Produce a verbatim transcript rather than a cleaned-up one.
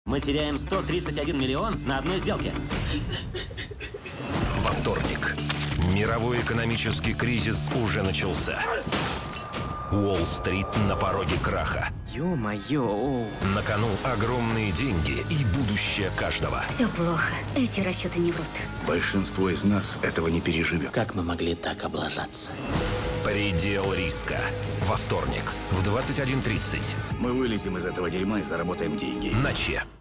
Мы теряем сто тридцать один миллион на одной сделке. Во вторник. Мировой экономический кризис уже начался. Уолл-стрит на пороге краха. Ё-моё. На кону огромные деньги и будущее каждого. Все плохо. Эти расчеты не врут. Большинство из нас этого не переживет. Как мы могли так облажаться? Предел риска. Во вторник в двадцать один тридцать. Мы вылезем из этого дерьма и заработаем деньги. На Че.